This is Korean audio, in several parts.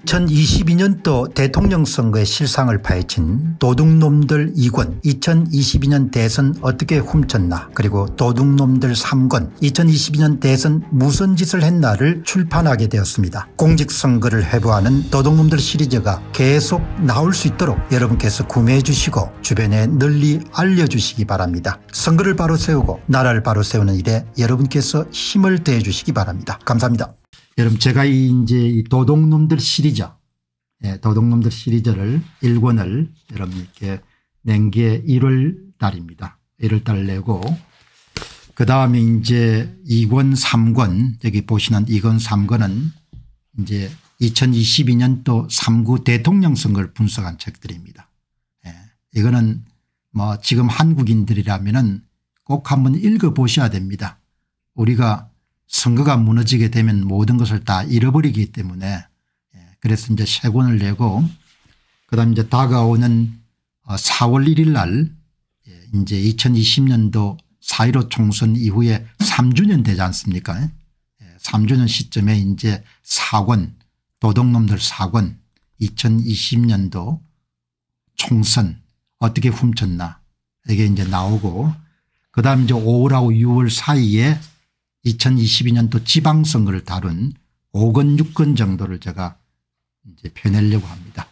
2022년도 대통령 선거의 실상을 파헤친 도둑놈들 2권 2022년 대선 어떻게 훔쳤나 그리고 도둑놈들 3권 2022년 대선 무슨 짓을 했나를 출판하게 되었습니다. 공직선거를 회부하는 도둑놈들 시리즈가 계속 나올 수 있도록 여러분께서 구매해 주시고 주변에 널리 알려주시기 바랍니다. 선거를 바로 세우고 나라를 바로 세우는 일에 여러분께서 힘을 더해 주시기 바랍니다. 감사합니다. 여러분 제가 이제 이 도둑놈들 시리즈 도둑놈들 시리즈를 1권을 여러분 이렇게 낸 게 1월 달입니다. 1월 달 내고 그다음에 이제 2권 3권 여기 보시는 2권 3권은 이제 2022년도 3구 대통령 선거를 분석한 책들입니다. 이거는 뭐 지금 한국인들이라면은 꼭 한번 읽어보셔야 됩니다. 우리가 선거가 무너지게 되면 모든 것을 다 잃어버리기 때문에 그래서 이제 세 권을 내고 그다음 이제 다가오는 4월 1일 날 이제 2020년도 4.15 총선 이후에 3주년 되지 않습니까? 3주년 시점에 이제 4권 도둑놈들 4권 2020년도 총선 어떻게 훔쳤나 이게 이제 나오고 그다음 이제 5월하고 6월 사이에 2022년도 지방선거를 다룬 5권 6권 정도를 제가 이제 펴내려고 합니다.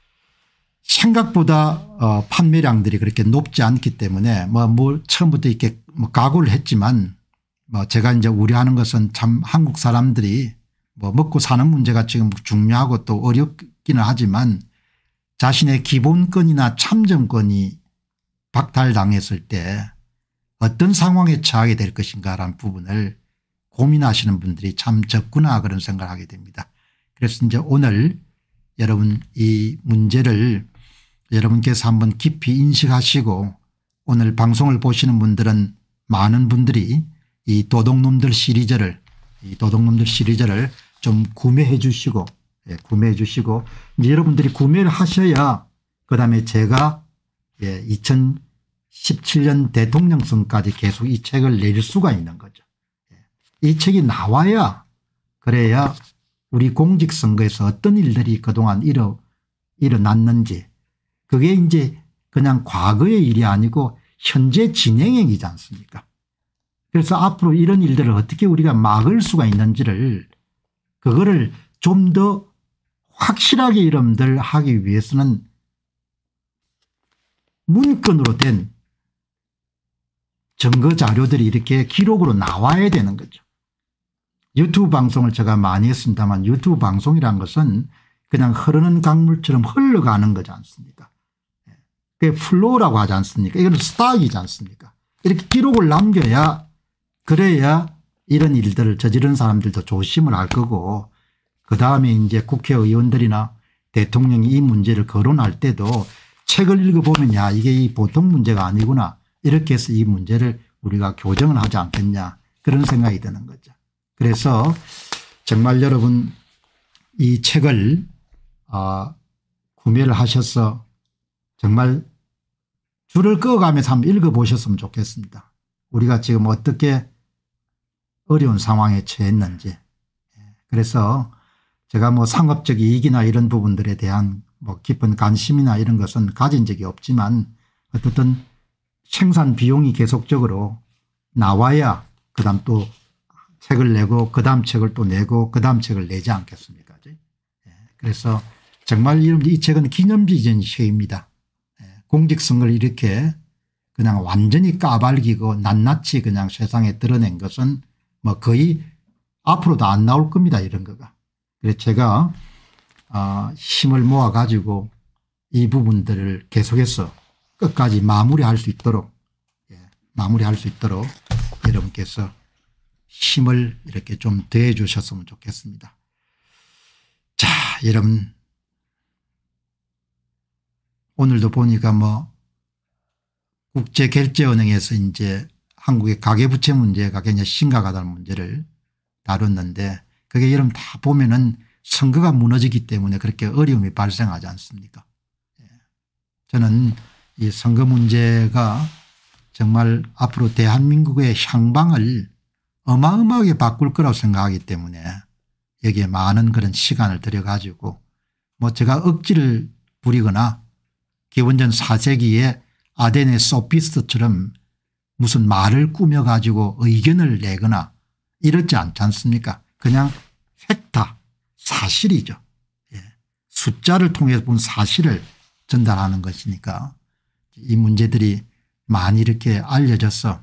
생각보다 판매량들이 그렇게 높지 않기 때문에 뭐 처음부터 이렇게 뭐 각오를 했지만 뭐 제가 이제 우려하는 것은 참 한국 사람들이 뭐 먹고 사는 문제가 지금 중요하고 또 어렵기는 하지만 자신의 기본권이나 참정권이 박탈당했을 때 어떤 상황에 처하게 될 것인가라는 부분을 고민하시는 분들이 참 적구나 그런 생각을 하게 됩니다. 그래서 이제 오늘 여러분 이 문제를 여러분께서 한번 깊이 인식하시고 오늘 방송을 보시는 분들은 많은 분들이 이 도둑놈들 시리즈를 좀 구매해 주시고 구매해 주시고 이제 여러분들이 구매를 하셔야 그다음에 제가 2017년 대통령 선까지 계속 이 책을 낼 수가 있는 거죠. 이 책이 나와야 그래야 우리 공직선거에서 어떤 일들이 그동안 일어났는지 그게 이제 그냥 과거의 일이 아니고 현재 진행형이지 않습니까? 그래서 앞으로 이런 일들을 어떻게 우리가 막을 수가 있는지를 그거를 좀 더 확실하게 여러분들 하기 위해서는 문건으로 된 증거 자료들이 이렇게 기록으로 나와야 되는 거죠. 유튜브 방송을 제가 많이 했습니다만 유튜브 방송이란 것은 그냥 흐르는 강물처럼 흘러가는 거지 않습니까? 그게 플로우라고 하지 않습니까? 이건 스탁이지 않습니까? 이렇게 기록을 남겨야 그래야 이런 일들을 저지른 사람들도 조심을 할 거고 그다음에 이제 국회의원들이나 대통령이 이 문제를 거론할 때도 책을 읽어보면 야 이게 이 보통 문제가 아니구나 이렇게 해서 이 문제를 우리가 교정을 하지 않겠냐 그런 생각이 드는 거죠. 그래서 정말 여러분 이 책을 구매를 하셔서 정말 줄을 그어가면서 한번 읽어보셨으면 좋겠습니다. 우리가 지금 어떻게 어려운 상황에 처했는지. 그래서 제가 뭐 상업적 이익이나 이런 부분들에 대한 뭐 깊은 관심이나 이런 것은 가진 적이 없지만 어떻든 생산 비용이 계속적으로 나와야 그다음 또 책을 내고 그다음 책을 또 내고 그다음 책을 내지 않겠습니까? 그래서 정말 이 책은 기념비전 책입니다. 공직선거를 이렇게 그냥 완전히 까발기고 낱낱이 그냥 세상에 드러낸 것은 뭐 거의 앞으로도 안 나올 겁니다. 이런 거가. 그래서 제가 힘을 모아 가지고 이 부분들을 계속해서 끝까지 마무리할 수 있도록 여러분께서 힘을 이렇게 좀 더해 주셨으면 좋겠습니다. 자, 여러분 오늘도 보니까 뭐 국제결제은행에서 이제 한국의 가계부채 문제가 굉장히 심각하다는 문제를 다뤘는데 그게 여러분 다 보면은 선거가 무너지기 때문에 그렇게 어려움이 발생하지 않습니까? 저는 이 선거 문제가 정말 앞으로 대한민국의 향방을 어마어마하게 바꿀 거라고 생각하기 때문에 여기에 많은 그런 시간을 들여 가지고 뭐 제가 억지를 부리거나 기원전 4세기의 아덴의 소피스트처럼 무슨 말을 꾸며가지고 의견을 내거나 이렇지 않지 않습니까? 그냥 팩타 사실이죠. 예. 숫자를 통해서 본 사실을 전달하는 것이니까 이 문제들이 많이 이렇게 알려져서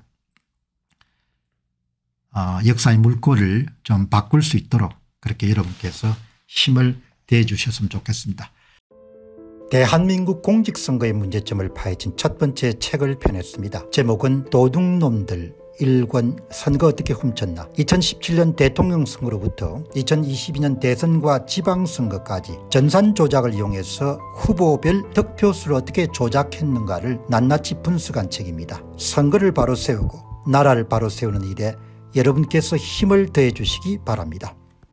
역사의 물꼬를 좀 바꿀 수 있도록 그렇게 여러분께서 힘을 대해 주셨으면 좋겠습니다. 대한민국 공직선거의 문제점을 파헤친 첫 번째 책을 펴냈습니다. 제목은 도둑놈들 1권 선거 어떻게 훔쳤나. 2017년 대통령 선거로부터 2022년 대선과 지방선거까지 전산 조작을 이용해서 후보별 득표수를 어떻게 조작했는가를 낱낱이 분석한 책입니다. 선거를 바로 세우고 나라를 바로 세우는 일에 여러분께서 힘을 더해 주시기 바랍니다.